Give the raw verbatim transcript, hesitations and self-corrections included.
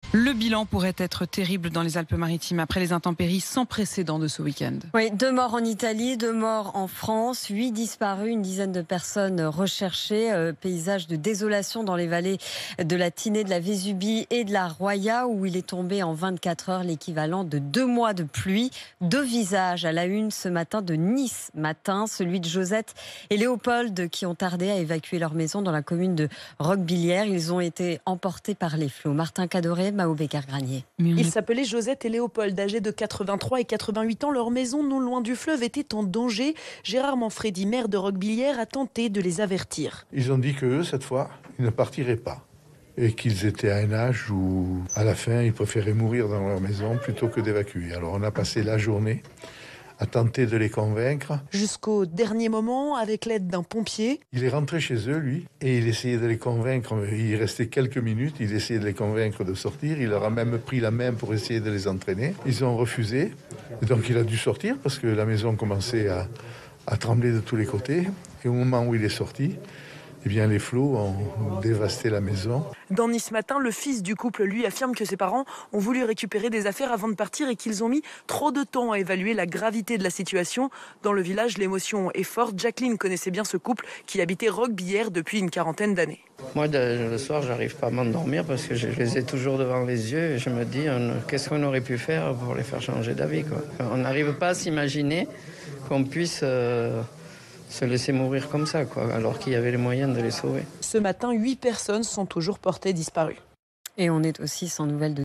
Le bilan pourrait être terrible dans les Alpes-Maritimes après les intempéries sans précédent de ce week-end. Oui, deux morts en Italie, deux morts en France, huit disparus, une dizaine de personnes recherchées. Euh, paysage de désolation dans les vallées de la Tinée, de la Vésubie et de la Roya, où il est tombé en vingt-quatre heures l'équivalent de deux mois de pluie. Deux visages à la une ce matin de Nice matin, celui de Josette et Léopold qui ont tardé à évacuer leur maison dans la commune de Roquebillière. Ils ont été emportés par les flots. Martin Cadoret, Mao Bécard-Granier. Ils s'appelaient Josette et Léopold, âgés de quatre-vingt-trois et quatre-vingt-huit ans. Leur maison, non loin du fleuve, était en danger. Gérard Manfredi, maire de Roquebillière, a tenté de les avertir. Ils ont dit qu'eux, cette fois, ils ne partiraient pas. Et qu'ils étaient à un âge où, à la fin, ils préféraient mourir dans leur maison plutôt que d'évacuer. Alors on a passé la journée à tenter de les convaincre. Jusqu'au dernier moment, avec l'aide d'un pompier. Il est rentré chez eux, lui, et il essayait de les convaincre. Il restait quelques minutes, il essayait de les convaincre de sortir. Il leur a même pris la main pour essayer de les entraîner. Ils ont refusé. Et donc il a dû sortir parce que la maison commençait à, à trembler de tous les côtés. Et au moment où il est sorti, eh bien, les flots ont dévasté la maison. Dans Nice matin, le fils du couple, lui, affirme que ses parents ont voulu récupérer des affaires avant de partir et qu'ils ont mis trop de temps à évaluer la gravité de la situation. Dans le village, l'émotion est forte. Jacqueline connaissait bien ce couple qui habitait Roquebillière depuis une quarantaine d'années. Moi, le soir, j'arrive pas à m'endormir parce que je les ai toujours devant les yeux et je me dis, qu'est-ce qu'on aurait pu faire pour les faire changer d'avis, quoi. On n'arrive pas à s'imaginer qu'on puisse... Euh se laisser mourir comme ça, quoi, alors qu'il y avait les moyens de les sauver. Ce matin, huit personnes sont toujours portées disparues. Et on est aussi sans nouvelles de